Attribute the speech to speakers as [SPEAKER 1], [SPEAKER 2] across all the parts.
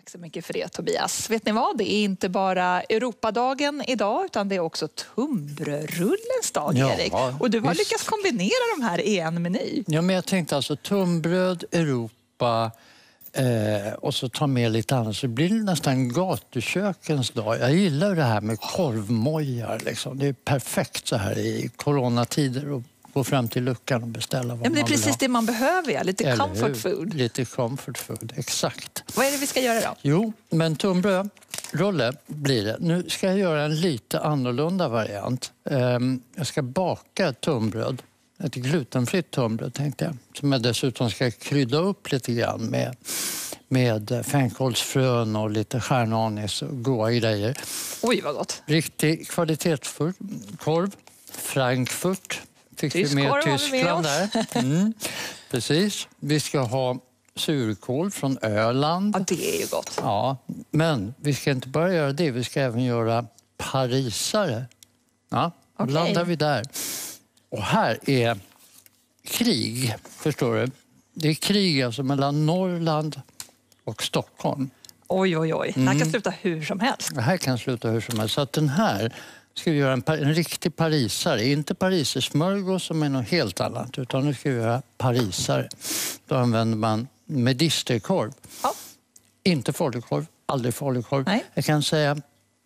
[SPEAKER 1] Tack så mycket för det, Tobias. Vet ni vad? Det är inte bara Europadagen idag utan det är också tunnbrödsrullens dag, Erik. Och du har lyckats kombinera de här i en meny.
[SPEAKER 2] Ja, men jag tänkte alltså tunnbröd, Europa och så ta med lite annat. Så det blir nästan gatukökens dag. Jag gillar det här med korvmojar. Liksom. Det är perfekt så här i coronatider och gå fram till luckan och beställa vad man vill.
[SPEAKER 1] Det är precis det man behöver, ja. Lite
[SPEAKER 2] Eller
[SPEAKER 1] comfort
[SPEAKER 2] hur?
[SPEAKER 1] food.
[SPEAKER 2] Lite comfort food, exakt.
[SPEAKER 1] Vad är det vi ska göra då?
[SPEAKER 2] Jo, men tunnbrödsrulle blir det. Nu ska jag göra en lite annorlunda variant. Jag ska baka ett tunnbröd. Ett glutenfritt tunnbröd tänkte jag. Som jag dessutom ska krydda upp lite grann med fänkålsfrön och lite stjärnanis och goda grejer.
[SPEAKER 1] Oj, vad gott.
[SPEAKER 2] Riktig kvalitetsfull korv. Frankfurt. Fick vi med Tyskland där. Precis. Vi ska ha surkål från Öland.
[SPEAKER 1] Ja, det är ju gott.
[SPEAKER 2] Ja, men vi ska inte bara göra det. Vi ska även göra parisare. Ja,
[SPEAKER 1] Okej.
[SPEAKER 2] landar vi där. Och här är krig, förstår du. Det är krig alltså mellan Norrland och Stockholm.
[SPEAKER 1] Oj, oj, oj. Det här kan sluta hur som helst.
[SPEAKER 2] Det här kan sluta hur som helst. Så att den här ska vi göra en riktig parisare. Inte parisersmörgås som är något helt annat. Utan nu ska vi göra parisare. Då använder man medisterkorv.
[SPEAKER 1] Ja.
[SPEAKER 2] Inte falukorv. Aldrig falukorv.
[SPEAKER 1] Nej.
[SPEAKER 2] Jag kan säga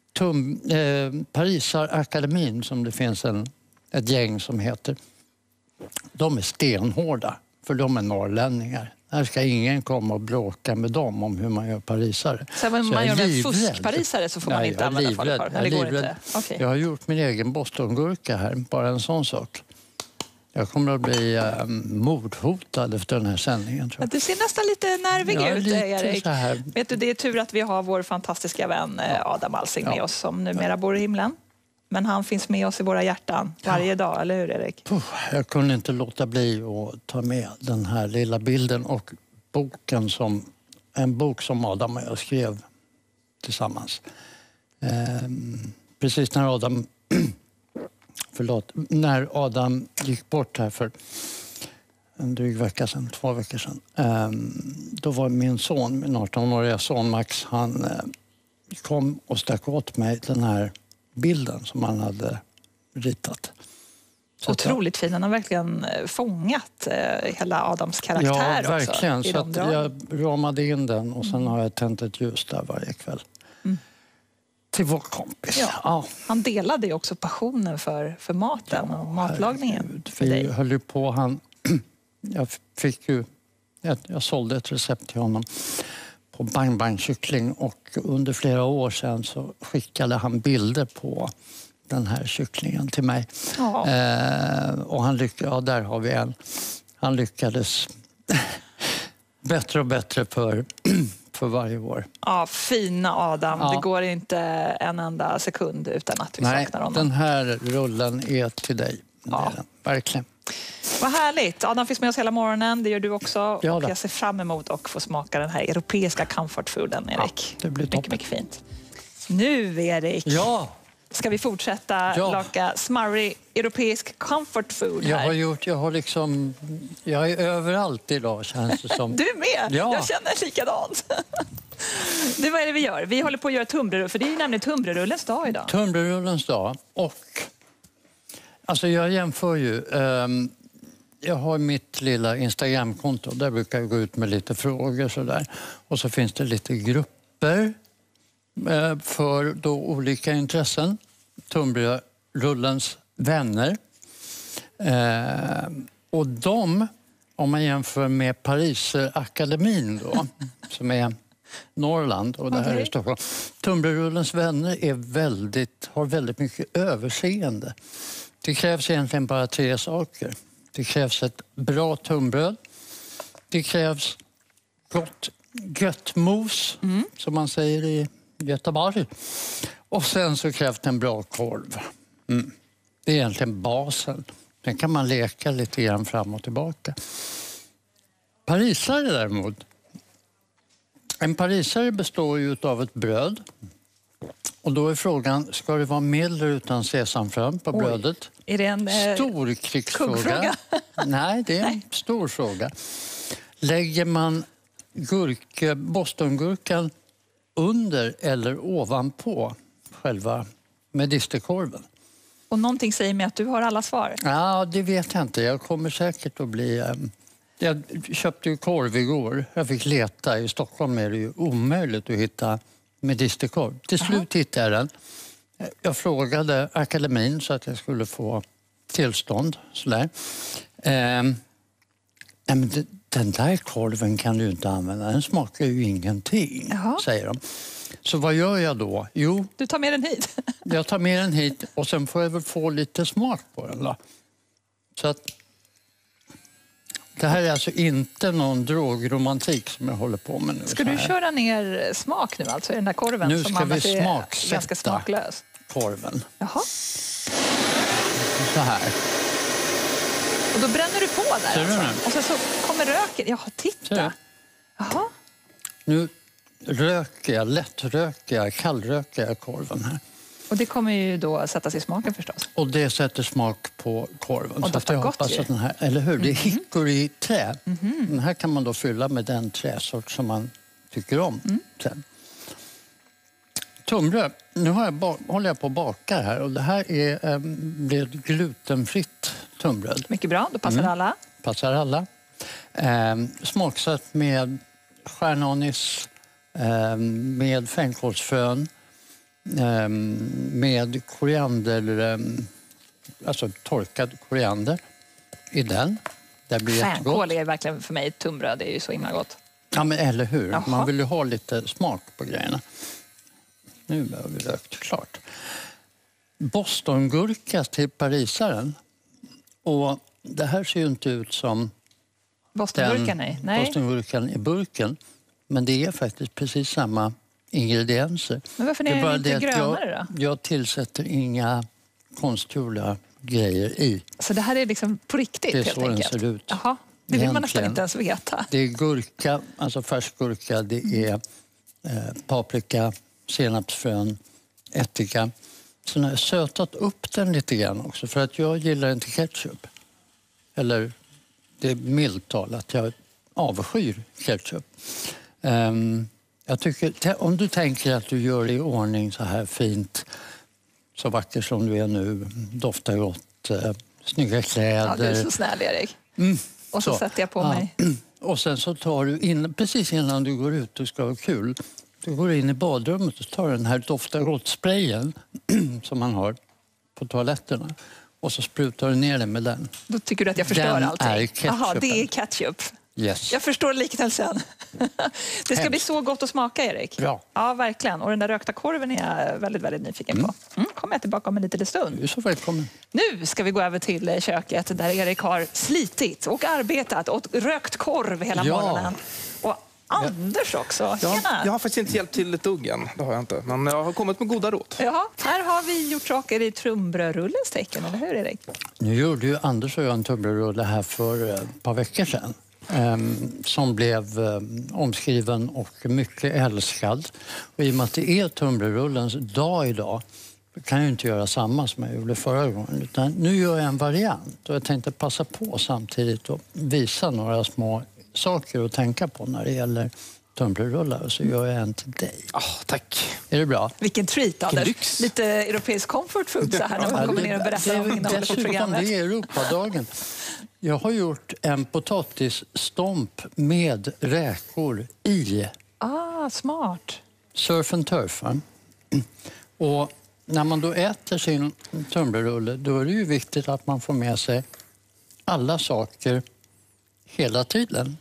[SPEAKER 2] Parisarakademin som det finns ett gäng som heter. De är stenhårda. För de är norrlänningar. Här ska ingen komma och bråka med dem om hur man gör parisare.
[SPEAKER 1] Så om man gör en fuskparisare så får man inte använda falukorv?
[SPEAKER 2] Jag är livrädd. Okay. Jag har gjort min egen bostongurka här, bara en sån sak. Jag kommer att bli mordhotad efter den här sändningen. Tror jag.
[SPEAKER 1] Du ser nästan lite nervig ut,
[SPEAKER 2] lite
[SPEAKER 1] Erik.
[SPEAKER 2] Så här.
[SPEAKER 1] Vet du, det är tur att vi har vår fantastiska vän Adam Alsing med oss som numera bor i himlen. Men han finns med oss i våra hjärtan varje dag, eller hur Erik?
[SPEAKER 2] Jag kunde inte låta bli att ta med den här lilla bilden och boken en bok som Adam och jag skrev tillsammans. Precis när Adam gick bort här för en dryg vecka sedan, 2 veckor sedan. Då var min 18-åriga son Max, han kom och stack åt mig den här bilden som han hade ritat. Så
[SPEAKER 1] otroligt fin. Han har verkligen fångat hela Adams karaktär också.
[SPEAKER 2] Ja, verkligen. Så att jag ramade in den och sen har jag tänt ett ljus där varje kväll. Till vår kompis.
[SPEAKER 1] Ja. Han delade ju också passionen för maten och matlagningen för dig.
[SPEAKER 2] Vi höll ju på, jag sålde ett recept till honom på Bang Bang kyckling och under flera år sedan så skickade han bilder på den här kycklingen till mig. Och där har vi en. Han lyckades bättre och bättre för varje år. Ja,
[SPEAKER 1] fina Adam. Ja. Det går inte en enda sekund utan att vi saknar honom.
[SPEAKER 2] Den här rullen är till dig. Ja. Verkligen.
[SPEAKER 1] Vad härligt. Adam finns med oss hela morgonen. Det gör du också. Och jag ser fram emot att få smaka den här europeiska comfort fooden, Erik.
[SPEAKER 2] Ja, det blir toppen.
[SPEAKER 1] Mycket fint. Nu, Erik.
[SPEAKER 2] Ja.
[SPEAKER 1] Ska vi fortsätta laka smarrig europeisk comfort food här?
[SPEAKER 2] Jag är överallt idag, känns det som.
[SPEAKER 1] Du är med?
[SPEAKER 2] Ja.
[SPEAKER 1] Jag känner likadant. Vad är det vi gör? Vi håller på att göra tunnbrödsrulle, för det är ju nämligen tunnbrödsrullens dag idag.
[SPEAKER 2] Tunnbrödsrullens dag. Och alltså jag jämför ju. Jag har mitt lilla Instagramkonto. Där brukar jag gå ut med lite frågor sådär. Och så finns det lite grupper för då olika intressen. Tunnbrödsrullens vänner. Och de, om man jämför med Parisarakademin då, som är Norrland och det här är Stockholm. Tunnbrödsrullens vänner har väldigt mycket överseende. Det krävs egentligen bara 3 saker. Det krävs ett bra tunnbröd. Det krävs gött mos, som man säger i Göteborg. Och sen så krävs det en bra korv. Det är egentligen basen. Sen kan man leka lite grann fram och tillbaka. Parisare däremot. En parisare består ju av ett bröd. Och då är frågan, ska det vara med eller utan sesamfrön på brödet?
[SPEAKER 1] Är det en
[SPEAKER 2] stor krigsfråga? Nej, det är en stor fråga. Lägger man bostongurkan under eller ovanpå själva medisterkorven.
[SPEAKER 1] Och någonting säger mig att du har alla svar.
[SPEAKER 2] Ja, det vet jag inte. Jag kommer säkert att bli... Jag köpte ju korv igår. Jag fick leta. I Stockholm är det ju omöjligt att hitta medisterkorv. Till slut hittade jag den. Jag frågade akademin så att jag skulle få tillstånd. Sådär. Men den där korven kan du inte använda. Den smakar ju ingenting, säger de. Så vad gör jag då? Jo,
[SPEAKER 1] du tar med den hit.
[SPEAKER 2] Jag tar med den hit och sen får jag väl få lite smak på den då. Så att det här är alltså inte någon drogromantik som jag håller på med nu.
[SPEAKER 1] Ska du köra ner smak nu alltså i den där korven?
[SPEAKER 2] Nu ska vi
[SPEAKER 1] smaksätta ganska smaklös.
[SPEAKER 2] Korven.
[SPEAKER 1] Jaha.
[SPEAKER 2] Så här.
[SPEAKER 1] Och då bränner du på där.
[SPEAKER 2] Ser du
[SPEAKER 1] alltså.
[SPEAKER 2] nu?
[SPEAKER 1] Och så kommer röken. Jaha, titta. Jaha.
[SPEAKER 2] Nu lättröker jag, kallröker jag korven här.
[SPEAKER 1] Och det kommer ju då sättas i smaken förstås.
[SPEAKER 2] Och det sätter smak på korven.
[SPEAKER 1] Och
[SPEAKER 2] så att jag
[SPEAKER 1] gott
[SPEAKER 2] hoppas
[SPEAKER 1] ju.
[SPEAKER 2] att den här, eller hur? Det är hickory i trä. Den här kan man då fylla med den träsort som man tycker om. Tunnbröd. Nu håller jag på att baka här och det här blir glutenfritt tunnbröd.
[SPEAKER 1] Mycket bra, då passar alla.
[SPEAKER 2] Passar alla. Smaksatt med stjärnanis, med fänkålsfrön, med koriander, alltså torkad koriander i den. Det blir jättegott.
[SPEAKER 1] Fänkål är verkligen för mig tunnbröd, det är ju så himla gott.
[SPEAKER 2] Ja, men eller hur?
[SPEAKER 1] Jaha.
[SPEAKER 2] Man vill ju ha lite smak på grejerna. Nu behöver vi rökt klart. Bostongurka till parisaren. Och det här ser ju inte ut som
[SPEAKER 1] Bostongurkan, nej.
[SPEAKER 2] Bostongurkan i burken. Men det är faktiskt precis samma ingredienser.
[SPEAKER 1] Men varför är den inte grönare då?
[SPEAKER 2] Jag tillsätter inga konstgjorda grejer i.
[SPEAKER 1] Så det här är liksom på riktigt
[SPEAKER 2] det är
[SPEAKER 1] helt
[SPEAKER 2] så
[SPEAKER 1] enkelt?
[SPEAKER 2] Den ser ut.
[SPEAKER 1] Jaha, det vill man nästan inte ens veta.
[SPEAKER 2] Det är gurka, alltså färsk gurka, det är paprika, senapsfrön, ättika. Sen har jag sötat upp den lite grann också för att jag gillar inte ketchup. Eller det är milt talat, jag avskyr ketchup. Jag tycker, om du tänker att du gör det i ordning så här fint, så vacker som du är nu, doftar gott, snygga kläder.
[SPEAKER 1] Ja, du är så snäll, Erik. Och så sätter jag på mig.
[SPEAKER 2] Och sen så tar du in, precis innan du går ut och ska ha kul, du går in i badrummet och tar den här doftar gott-sprayen som man har på toaletterna. Och så sprutar du ner den med den.
[SPEAKER 1] Då tycker du att jag förstör allting?
[SPEAKER 2] Är ketchup.
[SPEAKER 1] Jaha, det är ketchup.
[SPEAKER 2] Yes.
[SPEAKER 1] Jag förstår liknelsen. Det ska bli så gott att smaka, Erik.
[SPEAKER 2] Ja.
[SPEAKER 1] Ja, verkligen. Och den där rökta korven är jag väldigt, väldigt nyfiken på. Kommer jag tillbaka om en liten stund.
[SPEAKER 2] Du är så välkommen.
[SPEAKER 1] Nu ska vi gå över till köket där Erik har slitit och arbetat åt rökt korv hela morgonen. Och Anders också.
[SPEAKER 3] Ja,
[SPEAKER 1] Tjena.
[SPEAKER 3] jag har faktiskt inte hjälpt till ett dugg än. Det har jag inte. Men jag har kommit med goda råd.
[SPEAKER 1] Ja, här har vi gjort saker i tunnbrödsrullens tecken, eller hur Erik?
[SPEAKER 2] Nu gjorde ju Anders och jag en tunnbrödsrulle här för ett par veckor sedan. Som blev omskriven och mycket älskad. Och i och med att det är tunnbrödsrullens dag idag kan jag inte göra samma som jag gjorde förra gången. Utan nu gör jag en variant och jag tänkte passa på samtidigt och visa några små saker att tänka på när det gäller tunnbrödsrullar. Och så gör jag en till dig.
[SPEAKER 3] Tack.
[SPEAKER 2] Är det bra?
[SPEAKER 1] Vilken treat, Anders.
[SPEAKER 3] lyx.
[SPEAKER 1] Lite europeisk comfort food så här när man kommer ner och berättar om innehållet på programmet.
[SPEAKER 2] Det är Europadagen. Jag har gjort en potatisstomp med räkor i.
[SPEAKER 1] Smart.
[SPEAKER 2] Surf and turf. Va? Och när man då äter sin tunnbrödsrulle då är det ju viktigt att man får med sig alla saker hela tiden.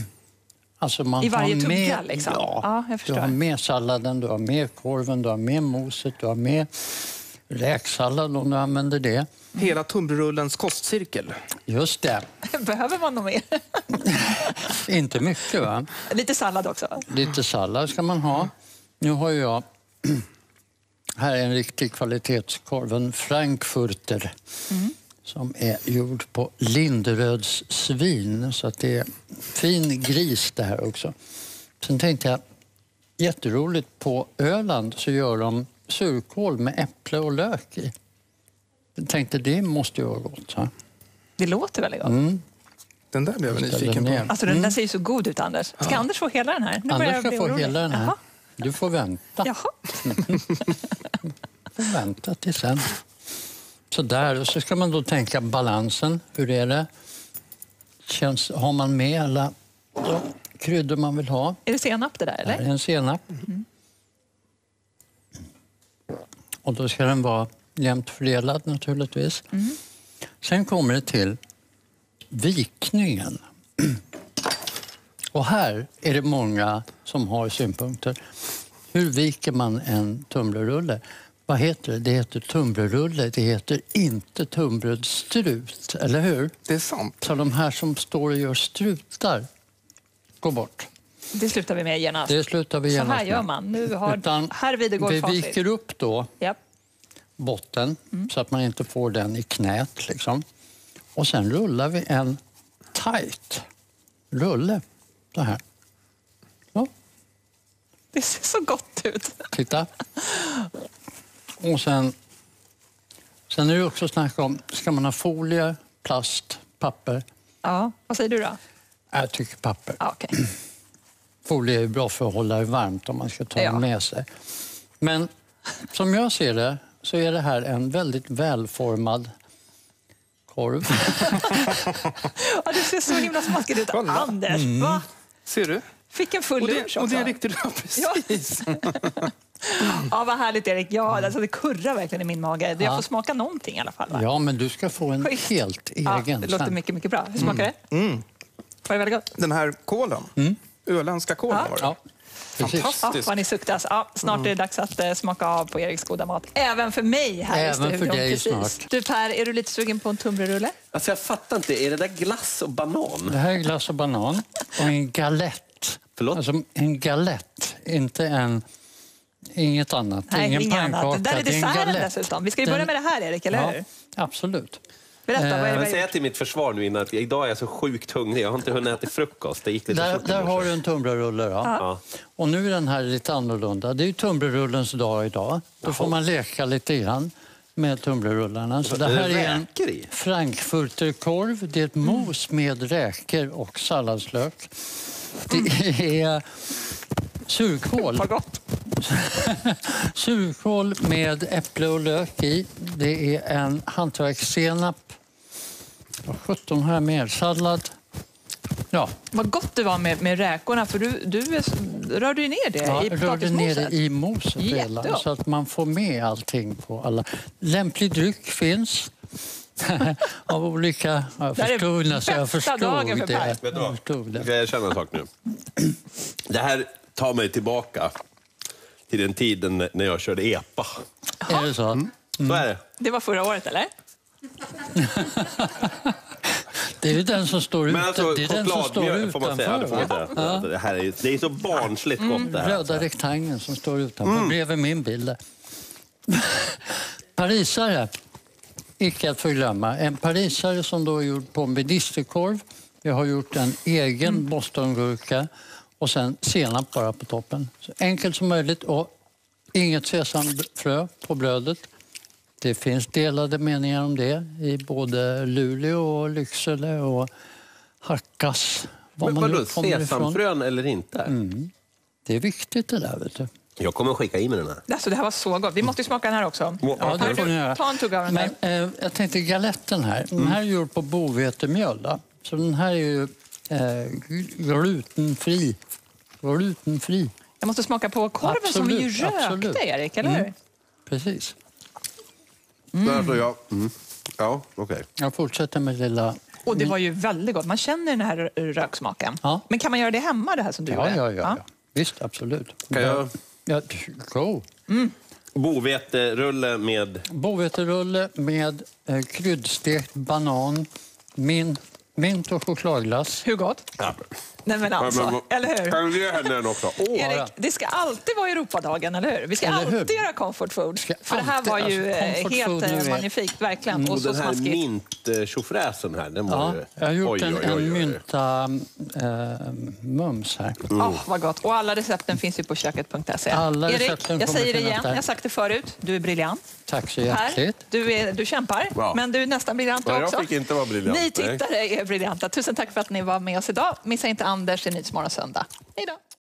[SPEAKER 2] Alltså man
[SPEAKER 1] I varje
[SPEAKER 2] har
[SPEAKER 1] tugga
[SPEAKER 2] med,
[SPEAKER 1] liksom?
[SPEAKER 2] Ja,
[SPEAKER 1] jag förstår.
[SPEAKER 2] Du har med salladen, du har med korven, du har med moset, du har med räksallad om du använder det.
[SPEAKER 3] Hela tunnbrödsrullens kostcirkel.
[SPEAKER 2] Just det.
[SPEAKER 1] Behöver man nog mer?
[SPEAKER 2] Inte mycket va?
[SPEAKER 1] Lite sallad också.
[SPEAKER 2] Lite sallad ska man ha. Nu har jag här är en riktig kvalitetskorv, en Frankfurter som är gjord på Linderöds svin så att det är fin gris det här också. Sen tänkte jag, jätteroligt på Öland så gör de surkål med äpple och lök i. Jag tänkte det måste ju vara gott. Va?
[SPEAKER 1] Det låter väldigt gott.
[SPEAKER 3] Den där blev jag nyfiken på.
[SPEAKER 1] Alltså den där ser ju så god ut, Anders. Ska Anders få hela den här? Nu
[SPEAKER 2] Anders ska få hela den här.
[SPEAKER 1] Jaha.
[SPEAKER 2] Du får vänta.
[SPEAKER 1] Jaha.
[SPEAKER 2] Du får vänta till sen. Så där, och så ska man då tänka balansen. Hur är det? Har man med alla kryddor man vill ha?
[SPEAKER 1] Är det senap det där, eller?
[SPEAKER 2] Det är en senap. Mm. Och då ska den vara jämnt fördelad naturligtvis. Mm. Sen kommer det till vikningen. Och här är det många som har synpunkter. Hur viker man en tunnbrödsrulle? Vad heter det? Det heter tunnbrödsrulle. Det heter inte tunnbrödsstrut, eller hur?
[SPEAKER 3] Det är sant.
[SPEAKER 2] Så de här som står och gör strutar, gå bort.
[SPEAKER 1] Det slutar vi med genast.
[SPEAKER 2] Det slutar vi genast.
[SPEAKER 1] Så här gör man. Nu har här
[SPEAKER 2] vi viker upp då botten så att man inte får den i knät. Liksom. Och sen rullar vi en tight rulle. Så här. Så.
[SPEAKER 1] Det ser så gott ut.
[SPEAKER 2] Titta. Och sen är det också snack om, ska man ha folie, plast, papper?
[SPEAKER 1] Ja, vad säger du då?
[SPEAKER 2] Jag tycker papper.
[SPEAKER 1] Ja, okay.
[SPEAKER 2] Folie är bra för att hålla det varmt om man ska ta det med sig. Men som jag ser det så är det här en väldigt välformad korv.
[SPEAKER 1] Ja, det ser så himla smaskigt ut. Anders, va?
[SPEAKER 3] Ser du?
[SPEAKER 1] Fick en full lunch också.
[SPEAKER 3] Och det är riktigt bra, precis.
[SPEAKER 1] Ja, vad härligt Erik. Ja, alltså, det kurrar verkligen i min mage. Jag får smaka någonting i alla fall. Va?
[SPEAKER 2] Ja, men du ska få en helt egen.
[SPEAKER 1] Ja, det låter mycket, mycket bra. Hur smakar det? Var det väldigt gott?
[SPEAKER 3] Den här kålen, öländska kålen var det.
[SPEAKER 2] Ja.
[SPEAKER 3] Fantastiskt.
[SPEAKER 1] Ja, vad ni suktas. Ja, snart är det dags att smaka av på Eriks goda mat. Även för mig här i studion.
[SPEAKER 2] Även för dig snart.
[SPEAKER 1] Du Per, är du lite sugen på en tunnbrödsrulle?
[SPEAKER 4] Alltså jag fattar inte, är det där glass och banan?
[SPEAKER 2] Det här är glass och banan och en galett.
[SPEAKER 4] Förlåt?
[SPEAKER 2] Alltså en galett, inte inget annat.
[SPEAKER 1] Nej,
[SPEAKER 2] ingen pannkaka.
[SPEAKER 1] annat. Där är
[SPEAKER 2] det är
[SPEAKER 1] desserten dessutom. Vi ska ju börja med det här Erik, eller hur?
[SPEAKER 2] Absolut.
[SPEAKER 1] Berätta, vad är det?
[SPEAKER 4] Jag säger till mitt försvar nu innan att idag är jag så sjukt hungrig. Jag har inte hunnit äta frukost. Det gick lite
[SPEAKER 2] där har du en tunnbrödsrulle. Ja. Och nu är den här lite annorlunda. Det är ju tunnbrödsrullens dag idag. Då får man leka lite grann med tunnbrödsrullarna. Så det här är en frankfurterkorv. Det är ett mos med räkor och salladslök. Det är surkål.
[SPEAKER 1] Vad gott.
[SPEAKER 2] Surkål med äpple och lök i. Det är en hantverkssenap. 17 här med sallad. Ja.
[SPEAKER 1] Vad gott det var med räkorna, för du rörde ju ner det i potatismoset.
[SPEAKER 2] Rörde ner det i moset redan, så att man får med allting på alla. Lämplig dryck finns. Av olika... Jag förstod det.
[SPEAKER 4] Vet du vad? Ska jag känna en sak nu? Det här tar mig tillbaka till den tiden när jag körde EPA.
[SPEAKER 2] Är det så?
[SPEAKER 4] Så är det.
[SPEAKER 1] Det var förra året, eller?
[SPEAKER 2] Det är ju den som står utanför.
[SPEAKER 4] Men alltså,
[SPEAKER 2] det är den som står
[SPEAKER 4] utanför. Det är så barnsligt gott det här.
[SPEAKER 2] Röda rektangeln som står utanför. Bredvid min bild. Parisare. Icke att förglömma. En parisare som då är gjord på medisterkorv. Jag har gjort en egen bostongurka och sen senap bara på toppen. Så enkelt som möjligt och inget sesamfrö på brödet. Det finns delade meningar om det i både Luleå och Lycksele och Hackas.
[SPEAKER 4] Men vadå, sesamfrön eller inte?
[SPEAKER 2] Det är viktigt det där, vet du.
[SPEAKER 4] Jag kommer skicka in med den här.
[SPEAKER 1] Alltså, det här var så gott. Vi måste ju smaka den här också.
[SPEAKER 2] Ja, det får ni göra.
[SPEAKER 1] Ta en tugga av den här.
[SPEAKER 2] Men, jag tänkte galetten här. Den här är gjord på bovetemjöl. Då. Så den här är ju glutenfri. Glutenfri.
[SPEAKER 1] Jag måste smaka på korven som vi ju rökte, Erik, eller hur?
[SPEAKER 2] Precis.
[SPEAKER 4] Ja, okej.
[SPEAKER 2] Jag fortsätter med lilla...
[SPEAKER 1] Och det var ju väldigt gott. Man känner den här röksmaken.
[SPEAKER 2] Ja.
[SPEAKER 1] Men kan man göra det hemma, det här som du gjorde?
[SPEAKER 2] Ja. Visst, absolut.
[SPEAKER 4] Kan jag...
[SPEAKER 2] Ja, go.
[SPEAKER 4] Boveterulle med...
[SPEAKER 2] Boveterulle med kryddstekt banan, mint och chokladglass.
[SPEAKER 1] Hur gott?
[SPEAKER 4] Ja.
[SPEAKER 1] Nej, men alltså, eller hur?
[SPEAKER 4] Kan vi ge henne den också?
[SPEAKER 1] Erik, det ska alltid vara Europadagen, eller hur? Vi ska alltid göra comfort food. För det här var ju helt magnifikt, verkligen. Och så
[SPEAKER 4] den här
[SPEAKER 1] smaskigt.
[SPEAKER 4] mint-tjofräsen här, den var ju...
[SPEAKER 2] Jag har gjort en mynta mums här.
[SPEAKER 1] Vad gott. Och alla recepten finns ju på köket.se.
[SPEAKER 2] Erik,
[SPEAKER 1] jag säger det igen. Jag har sagt det förut. Du är briljant.
[SPEAKER 2] Tack så hjärtligt.
[SPEAKER 1] Du kämpar, men du är nästan briljant också.
[SPEAKER 4] Jag fick inte vara briljant.
[SPEAKER 1] Ni tittare är briljanta. Tusen tack för att ni var med oss idag. Missa inte Anders i Nyhetsmorgon söndag. Hej då!